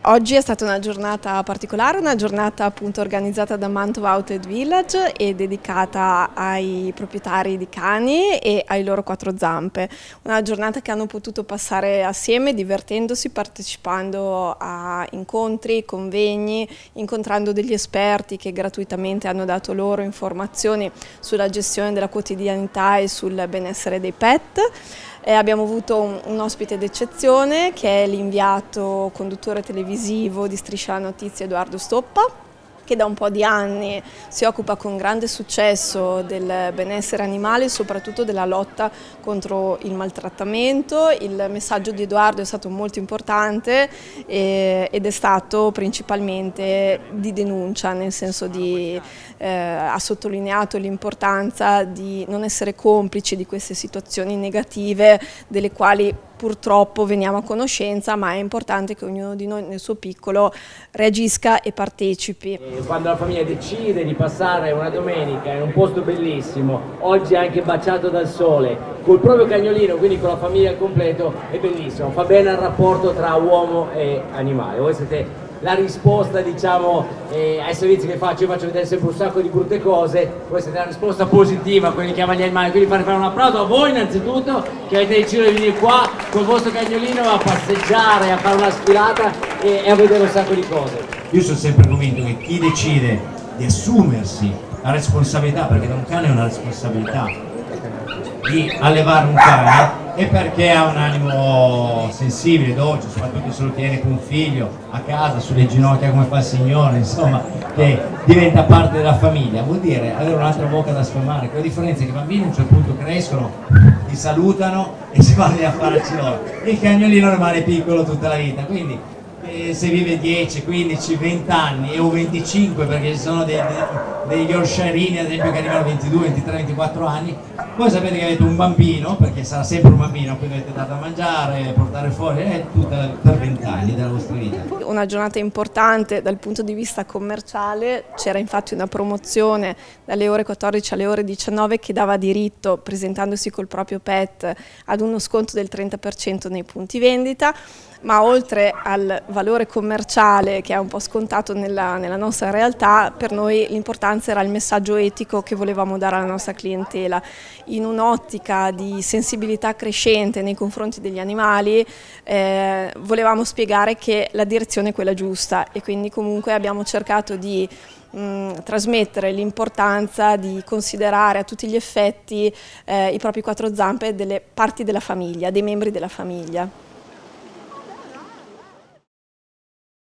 Oggi è stata una giornata particolare, una giornata appunto organizzata da Mantova Outlet Village e dedicata ai proprietari di cani e ai loro quattro zampe. Una giornata che hanno potuto passare assieme, divertendosi, partecipando a incontri, convegni, incontrando degli esperti che gratuitamente hanno dato loro informazioni sulla gestione della quotidianità e sul benessere dei pet. Abbiamo avuto un ospite d'eccezione che è l'inviato conduttore televisivo di Striscia la Notizia Edoardo Stoppa, che da un po' di anni si occupa con grande successo del benessere animale e soprattutto della lotta contro il maltrattamento. Il messaggio di Edoardo è stato molto importante ed è stato principalmente di denuncia, nel senso ha sottolineato l'importanza di non essere complici di queste situazioni negative delle quali purtroppo veniamo a conoscenza, ma è importante che ognuno di noi nel suo piccolo reagisca e partecipi. Quando la famiglia decide di passare una domenica in un posto bellissimo, oggi anche baciato dal sole, col proprio cagnolino, quindi con la famiglia al completo, è bellissimo, fa bene al rapporto tra uomo e animale. Voi siete la risposta, diciamo, ai servizi che faccio. Io faccio vedere sempre un sacco di brutte cose, voi siete la risposta positiva a quelli che amano gli animali, quindi fare un applauso a voi innanzitutto che avete deciso di venire qua con il vostro cagnolino a passeggiare, a fare una sfilata e a vedere un sacco di cose. Io sono sempre convinto che chi decide di assumersi la responsabilità, perché da un cane è una responsabilità, di allevare un cane è perché ha un animo sensibile, dolce, soprattutto se lo tiene con un figlio a casa, sulle ginocchia come fa il Signore, insomma, che diventa parte della famiglia. Vuol dire avere un'altra bocca da sfamare, con la differenza che i bambini a un certo punto crescono, ti salutano e si vanno a farci loro. Il cagnolino rimane piccolo tutta la vita, quindi se vive 10, 15, 20 anni o 25, perché ci sono degli Yorkshireini ad esempio che arrivano a 22, 23, 24 anni, voi sapete che avete un bambino, perché sarà sempre un bambino, poi dovete dare da mangiare, portare fuori, per 20 anni della vostra vita. Una giornata importante dal punto di vista commerciale, c'era infatti una promozione dalle ore 14 alle ore 19 che dava diritto, presentandosi col proprio pet, ad uno sconto del 30% nei punti vendita, ma oltre al valore commerciale che è un po' scontato nella nostra realtà, per noi l'importanza era il messaggio etico che volevamo dare alla nostra clientela. In un'ottica di sensibilità crescente nei confronti degli animali volevamo spiegare che la direzione è quella giusta e quindi comunque abbiamo cercato di trasmettere l'importanza di considerare a tutti gli effetti i propri quattro zampe delle parti della famiglia, dei membri della famiglia.